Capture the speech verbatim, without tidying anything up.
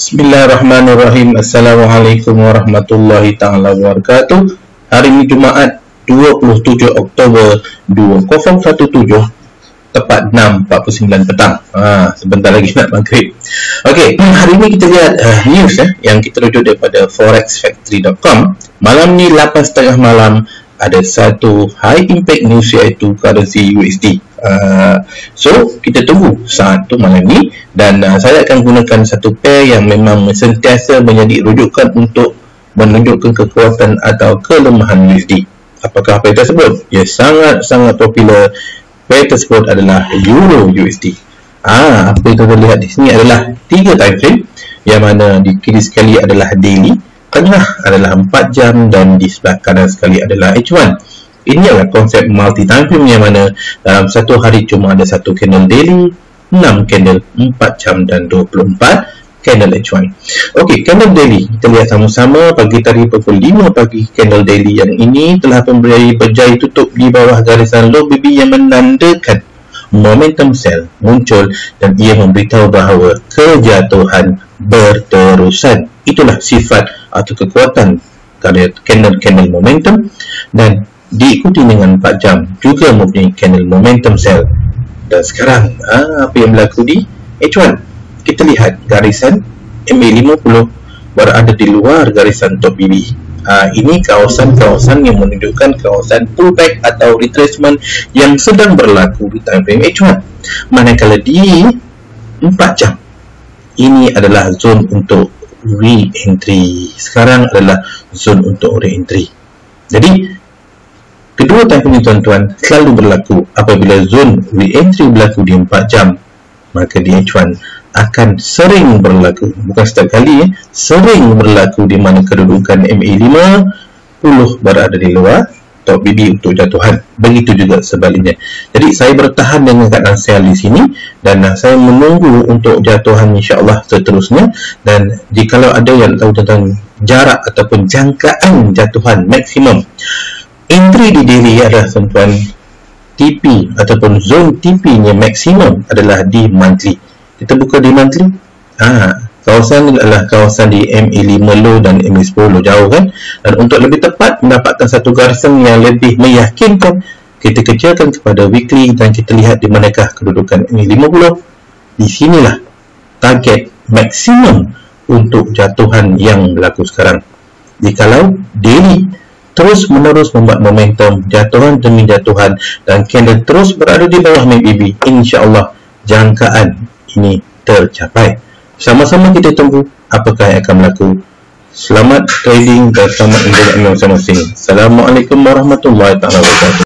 Bismillahirrahmanirrahim. Assalamualaikum warahmatullahi taala wabarakatuh. Hari ini Jumaat dua puluh tujuh Oktober dua ribu tujuh, tepat enam empat puluh sembilan petang. Ha, sebentar lagi nak maghrib. Okey, hari ini kita lihat uh, news eh, yang kita rujuk daripada forex factory dot com. Malam ni lapan tiga puluh malam ada satu high impact news iaitu currency U S D. Uh, so kita tunggu saat tu malam ni, dan uh, saya akan gunakan satu pair yang memang sentiasa menjadi rujukan untuk menunjukkan kekuatan atau kelemahan U S D. Apakah pair tersebut? Ya, sangat-sangat popular. Pair tersebut adalah Euro U S D. Ah, apa yang kita lihat di sini adalah tiga time frame, yang mana di kiri sekali adalah daily, tengah adalah empat jam, dan di sebelah kanan sekali adalah H one. Ini adalah konsep multi time frame, yang mana dalam satu hari cuma ada satu candle daily, enam candle, empat jam, dan dua puluh empat candle H one. Okey, candle daily kita lihat sama-sama. Pagi tadi pukul lima pagi, candle daily yang ini telah memberi berjaya tutup di bawah garisan low B B yang menandakan momentum sell muncul, dan ia memberitahu bahawa kejatuhan berterusan. Itulah sifat atau kekuatan candle-candle momentum, dan diikuti dengan empat jam juga mempunyai candle momentum sell. Dan sekarang ah, apa yang berlaku di H one? Kita lihat garisan M A lima puluh berada di luar garisan top B B. Ah, ini kawasan-kawasan yang menunjukkan kawasan pullback atau retracement yang sedang berlaku di time frame H one. Manakala di empat jam, ini adalah zone untuk re-entry. Sekarang adalah zone untuk re-entry. Jadi kedua time frame tuan-tuan selalu berlaku apabila zone re-entry berlaku di empat jam, maka di H one akan sering berlaku, bukan setiap kali eh, sering berlaku di mana kedudukan M A lima puluh berada di luar top B B untuk jatuhan. Begitu juga sebaliknya. Jadi saya bertahan dengan keadaan sell di sini, dan uh, saya menunggu untuk jatuhan insya-Allah seterusnya. Dan jikalau ada yang tahu tentang jarak ataupun jangkaan jatuhan maksimum, entry di daily adalah tuan-tuan T P ataupun zone T P-nya maksimum adalah di monthly. Kita buka di monthly. Ah, kawasan ini adalah kawasan di M A lima low dan M A sepuluh jauh kan. Dan untuk lebih tepat mendapatkan satu garisan yang lebih meyakinkan, kita kerjakan kepada weekly, dan kita lihat di manakah kedudukan M A lima puluh. Di sinilah target maksimum untuk jatuhan yang berlaku sekarang. Jikalau daily terus menerus membuat momentum jatuhan demi jatuhan, dan candle terus berada di bawah M A B B, insya-Allah jangkaan ini tercapai. Sama-sama kita tunggu apakah yang akan berlaku. Selamat trading dan selamat menjaga masing-masing. Assalamualaikum warahmatullahi wabarakatuh.